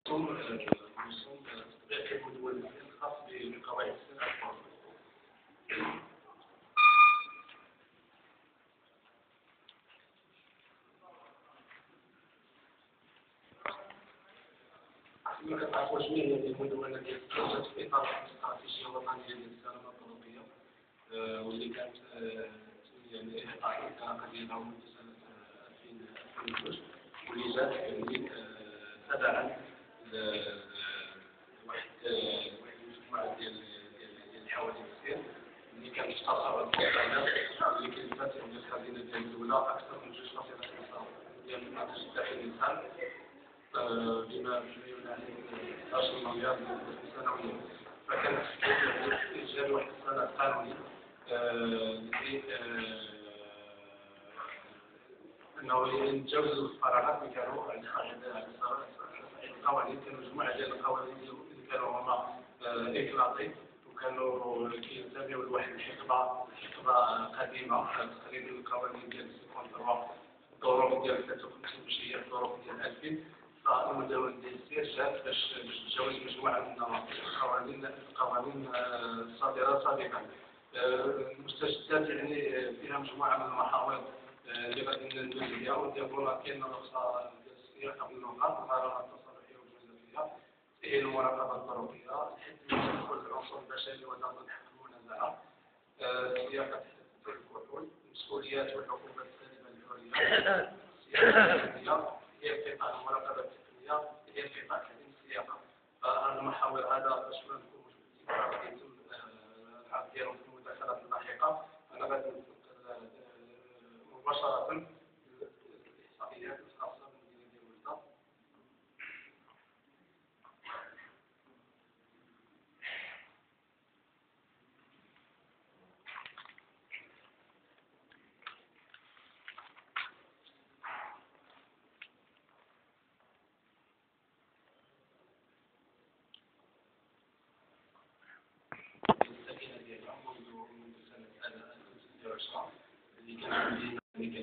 رسوم تطبيق المدونة الخاص بقواعد السنة. كما كتعرفوا جميع المدونة ديال التوجد في إطار الاستراتيجية الوطنية للسلامة الطرقية واللي كانت يعني الإطلاق ديالها منذ سنة 2002 واللي جات يعني تبعا واحد المجموعة ديال الحوادث السير اللي كانت تختصر البيانات اللي كلفت ديال الخزينة ديال الدولة أكثر من 2.5 ديال الناتج الإنسان بما يناهز 11 مليار سنويا. فكانت إيجاد واحد السند قانوني أنه يتجاوز القرارات اللي كانوا على القوانين. كانوا مجموعة ديال القوانين اللي كانوا هما إفراطي وكانوا كينتميو لواحد الحقبة قديمة تقريبا القوانين ديال 53 الظروف ديال 53 ماشي هي الظروف ديال 2000. فالمدونة ديال السير جات باش تتجاوز مجموعة من القوانين الصادرة سابقا. المستجدات يعني فيها مجموعة من المحاور اللي غادي ندوز عليها وديال كاين رخصة ديال السياقة بالنقاط الغرامات التصرفية والجزائية هي المراقبة الطرقية الحد من تدخل العنصر البشري ودخل الحق المنازعة سياقة الكحول المسؤوليات والعقوبات السالبة للحرية السياقة التقنية هي القطاع المراقبة التقنية هي القطاع الحديث السياقة. هذه المحاور هذا باش ما نكونوش غادي يتم العرض ديالهم في المداخلات اللاحقة. أنا غادي مباشرة الإحصائيات الخاصة بالمدينة ديال وجدة. السكينة ديالها منذ سنة 2010 اللي كان عندي اللي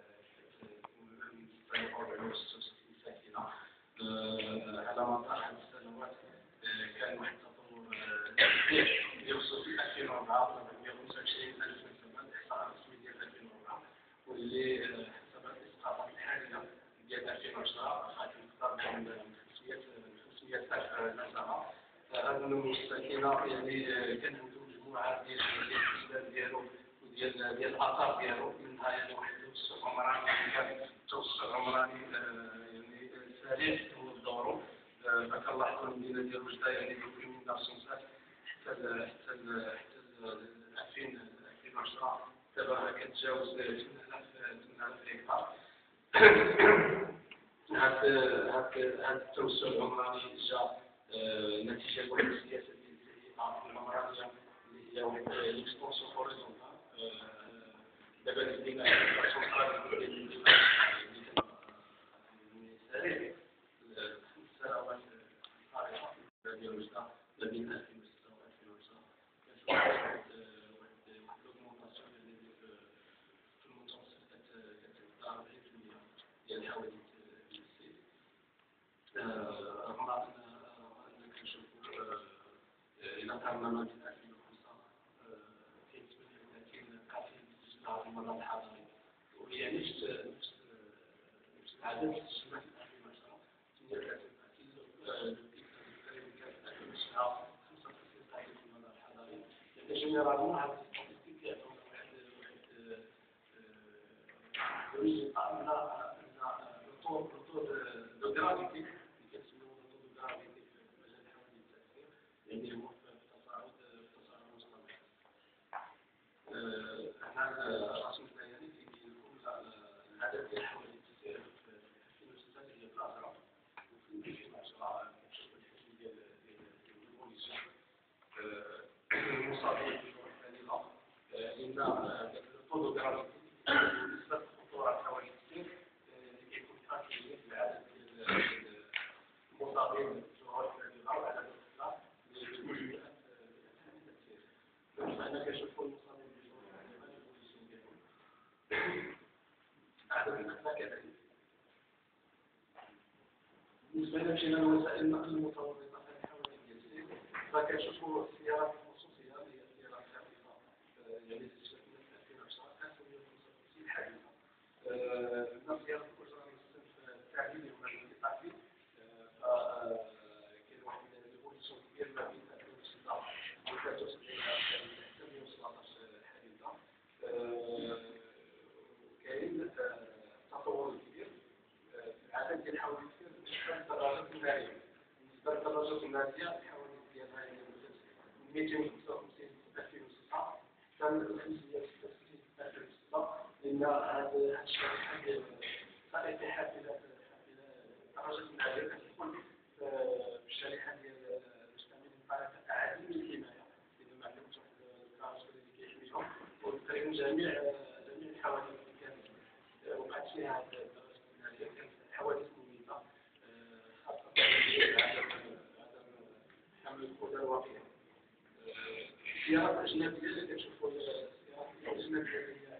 ساكنة على مدار 5 سنوات. كان واحد التطور بخصوص 2004 125,000 نسمة إحصاء رسمي ديال 2004 واللي حسب الإسقاطات الحالية ديال 2010 خاطر أكثر من 500,000 نسمة. هذا السكينة يعني كان عنده مجموعة ديال الأسباب ديالو وديال الآثار ديالو منها يعني واحد التوسع عمراني كان توسع عمراني يعني سريع هو بدورو. فكنلاحظوا المدينة ديال وجدة يعني من 1900 حتى 2010 دابا كتجاوز 8000 هكتار. هذا التوسع العمراني جا نتيجة واحد السياسة ديال العمرانية اللي هي واحد ليكسبونسيون هوريزونتال. دابا البناء السنترالي ديال المدينة سريع السنوات السابقة ديال وجدة ما بين 2006 و 2010 كانت واحد لوغمونطاسيون في المتوسط كتعدى 40% ديال الحوادث ديال السير. رغم أن كنشوفوا إلى قارنا ما بين 2005 كاين 38 قتيل سجلها في المرض الحضاري وهي نفس العدد سجلها في 2010 38 قتيل تقريبا كان في 2009 35 قتيل في المرض الحضاري. يعني جينيرالمون هاد الستاتيستيك كيعطيونا واحد ريزلتا أن لو طو دو غرافيتي اللي كنسميوه لو طو دو غرافيتي في مجال الحوادث التأثير يعني هو في تصاعد مستمر. هنا الرسم البياني كيبين لكم العدد ديال الحوادث التأثير في 2006 هي في الأزرق وفي 2010 كتشوفوا الحجم ديال البوليسيون المصابين بجروح بالغة. لأن لو طو دو غرافيتي نسبة خطورة الحوادث التأثير اللي كيكون تأثيرية في العدد ديال المصابين بجروح بالغة وعدد الإصلاح لمجموعة التأثير. فهنا كنشوفوا المصابين بجروح بالغة البوليسيون ديالهم عدد القتلى كذلك. بالنسبة بالنسبه لنا وسائل النقل المتورطه في الحوادث اليسير فكنشوفوا السيارات الخصوصيه اللي هي السيارات الخفيفه يعني تستخدم في 2010 355 حادثه الناس سيارات الاجره من الصنف التعليمي وما الانقطاع فيه فكاين واحد البوليسيون كبير ما بين 2006 و 73 حتى 117 حادثه كاين تطور كبير في العدد ديال الحوادث بالنسبه للدراجات الناريه بالنسبه للدراجات الناريه الحوادث ديالها هي من 255 في 2006 حتى ل 566 في 2006 لان هذا الشريحه ديال سائقي حافلات الدراجات الناريه كتدخل في الشريحه ديال المستعملين الطريق عديم الحمايه لان ما عندهمش واحد الكارج اللي كيحميهم وتقريبا جميع الحوادث اللي كانت وقعت فيها هذه الدراجات الناريه كانت حوادث مميته خاصه عدم حمل القدر الوقيه السيارات الاجنبيه اللي كتشوفوا السيارات الاجنبيه اللي هي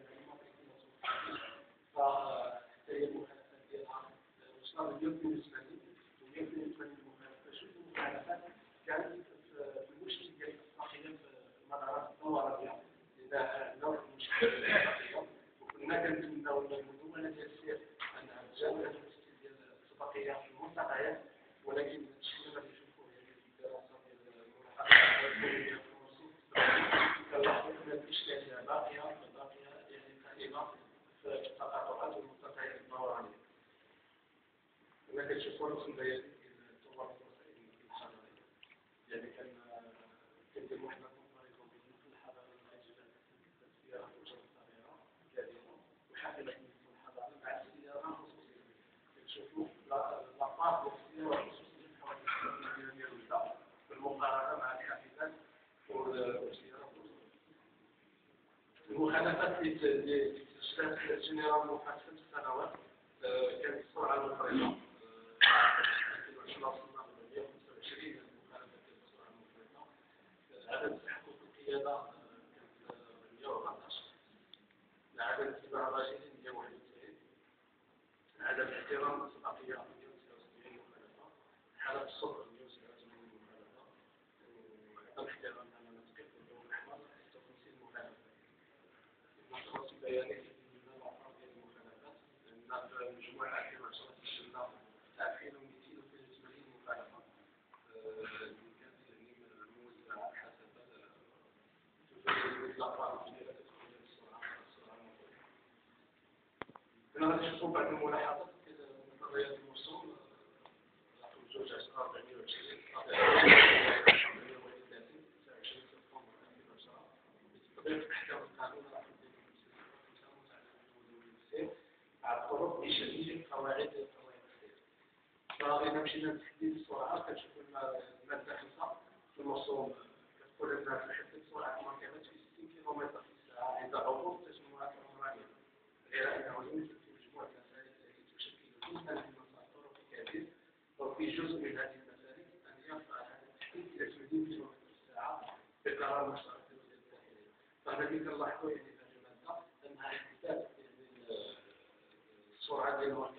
فحتى هي المخالفات ديالها وصلنا ل 182 و 182 مخالفه شوف المخالفات كانت في المشكل ديال الاسبقيه في المدارات الدوريه لان عندنا واحد المشكل ديال الاسبقيه وكنا كنتمناو من المدونه ديال السير انها تجاوز هذا المشكل ديال الاسبقيه في المنطقيات ولكن الشيء اللي غادي نشوفوه هي الدراسه ديال الملاحظات كنلاحظوا ان الاشكاليه باقيه يعني قائمه في التقاطعات والمنطقيات الدورانيه. كما كتشوفوا الخنبيات ديال طوابق وسائل النقل الحضريه يعني كندير واحد الكومباريزون بين الحضاره العاجله السيارات الأجرة الصغيره كبيره وحافلات النقل الحضري مع السياره الخصوصيه كتشوفوا لابارت ديال السياره الخصوصيه في الحوادث ديال الوحده بالمقارنه مع الحافلات والسيارات الأجرة. المخالفات اللي تشتهر الجنرال مؤخرا 5 سنوات كانت السرعه المفرطه 2010 وصلنا ل 125 مخالفه السرعه المفرطه عدد تحقق القياده كانت 114 عدد اتباع الراجلين 191 عدد احترام الاسبقيه 169 مخالفه حاله الصبر 187 مخالفه وعدم احترام امانه قيد الضوء الاحمر 56 مخالفه النشرات البيانيه مجموعة 2010 تشمل 2282 مخالفة اللي كانت يعني موزعة حسب الأقرار الكبيرة تدخل السرعة المفروضة. كنا غادي نشوفوا بعض الملاحظات نظريات الوصول لاحظوا جوج 10 420 بتطبيق أحكام القانون على الطرق بشديد قواعد السير. فإذا مشينا لتحديد السرعة كنشوفوا المادة 5 في المرسوم كتقول أن تحدد سرعة المركبات في 60 كيلومتر في الساعة عند عبور تجمعات عمرانية غير أنه يوجد في مجموعة مسالك التي تشكل جزءا من مسار طرق كبير وفي جزء من هذه المسالك أن يرفع هذا التحديد إلى 80 كيلومتر في الساعة بقرار مشترك الوزير الداخلية. فهذا كنلاحظوا يعني هذه المادة أنها احتساب السرعة ديال